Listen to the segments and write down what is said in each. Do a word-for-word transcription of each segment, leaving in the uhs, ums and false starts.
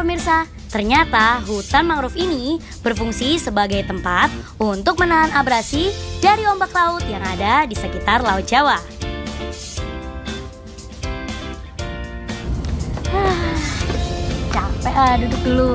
pemirsa, ternyata hutan mangrove ini berfungsi sebagai tempat untuk menahan abrasi dari ombak laut yang ada di sekitar Laut Jawa. Ah, capek ah, duduk dulu.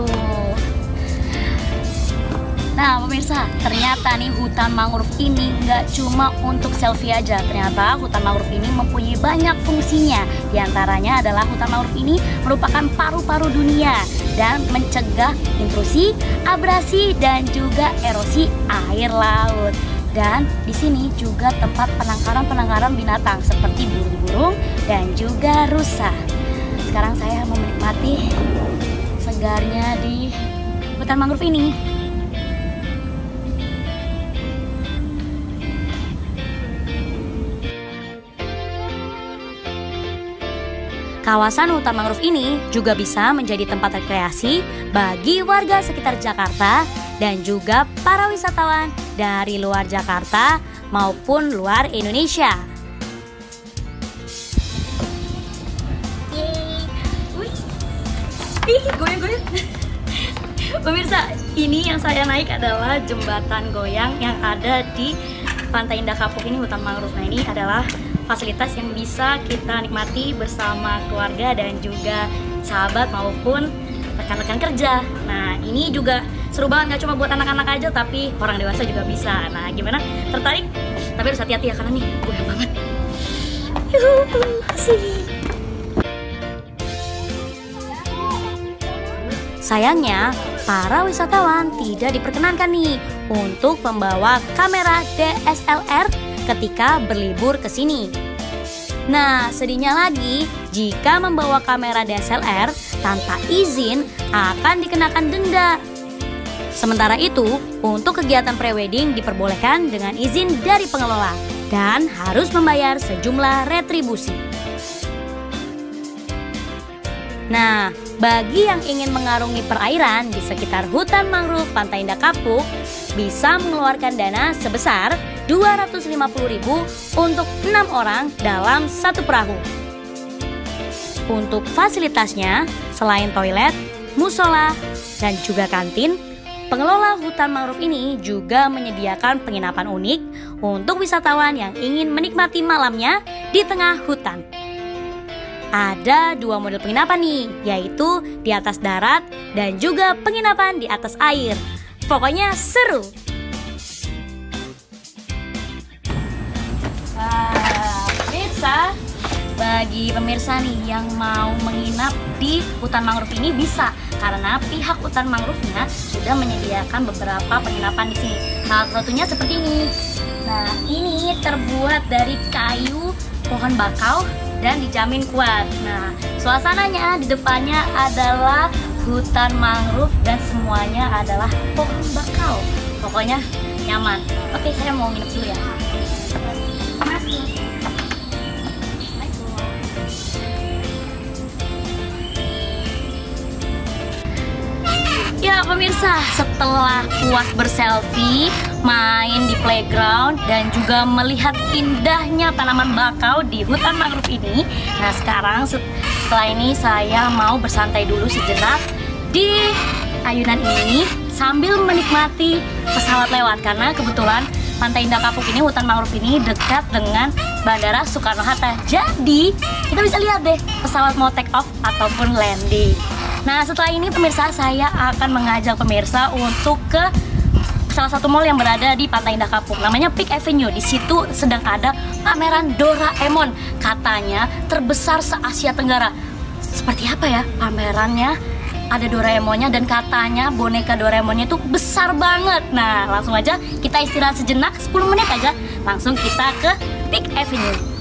Nah pemirsa, ternyata nih hutan mangrove ini nggak cuma untuk selfie aja. Ternyata hutan mangrove ini mempunyai banyak fungsinya. Di antaranya adalah hutan mangrove ini merupakan paru-paru dunia dan mencegah intrusi, abrasi, dan juga erosi air laut. Dan di sini juga tempat penangkaran-penangkaran binatang seperti burung-burung dan juga rusa. Sekarang saya mau menikmati segarnya di hutan mangrove ini. Kawasan hutan mangrove ini juga bisa menjadi tempat rekreasi bagi warga sekitar Jakarta dan juga para wisatawan dari luar Jakarta maupun luar Indonesia. Yeay. Wih. Ih, goyang-goyang. Pemirsa, ini yang saya naik adalah jembatan goyang yang ada di Pantai Indah Kapuk ini, hutan mangrove. Nah, ini adalah fasilitas yang bisa kita nikmati bersama keluarga dan juga sahabat maupun rekan-rekan kerja. Nah ini juga seru banget, gak cuma buat anak-anak aja tapi orang dewasa juga bisa. Nah gimana? Tertarik? Tapi harus hati-hati ya karena nih goyang banget. Yuhu, asik. Sayangnya para wisatawan tidak diperkenankan nih untuk membawa kamera D S L R ketika berlibur ke sini. Nah, sedihnya lagi, jika membawa kamera D S L R tanpa izin akan dikenakan denda. Sementara itu, untuk kegiatan prewedding diperbolehkan dengan izin dari pengelola dan harus membayar sejumlah retribusi. Nah, bagi yang ingin mengarungi perairan di sekitar hutan mangrove Pantai Indah Kapuk, bisa mengeluarkan dana sebesar dua ratus lima puluh ribu untuk enam orang dalam satu perahu. Untuk fasilitasnya, selain toilet, musola, dan juga kantin, pengelola hutan mangrove ini juga menyediakan penginapan unik untuk wisatawan yang ingin menikmati malamnya di tengah hutan. Ada dua model penginapan nih, yaitu di atas darat dan juga penginapan di atas air. Pokoknya seru. Nah, pemirsa, bagi pemirsa nih yang mau menginap di hutan mangrove ini bisa, karena pihak hutan mangrove-nya sudah menyediakan beberapa penginapan di sini. Salah satunya seperti ini. Nah, ini terbuat dari kayu pohon bakau dan dijamin kuat. Nah, suasananya di depannya adalah hutan mangrove dan semuanya adalah pohon bakau. Pokoknya nyaman. Oke, saya mau nginep dulu ya. Masih. Ya pemirsa, setelah puas berselfie, main di playground, dan juga melihat indahnya tanaman bakau di hutan mangrove ini, nah sekarang setelah ini saya mau bersantai dulu sejenak di ayunan ini sambil menikmati pesawat lewat, karena kebetulan Pantai Indah Kapuk ini, hutan mangrove ini dekat dengan Bandara Soekarno-Hatta. Jadi kita bisa lihat deh pesawat mau take off ataupun landing. Nah setelah ini pemirsa, saya akan mengajak pemirsa untuk ke salah satu mall yang berada di Pantai Indah Kapuk, namanya Peak Avenue. Di situ sedang ada pameran Doraemon, katanya terbesar se-Asia Tenggara. Seperti apa ya pamerannya? Ada Doraemonnya dan katanya boneka Doraemonnya itu besar banget. Nah langsung aja kita istirahat sejenak sepuluh menit aja, langsung kita ke Peak Avenue.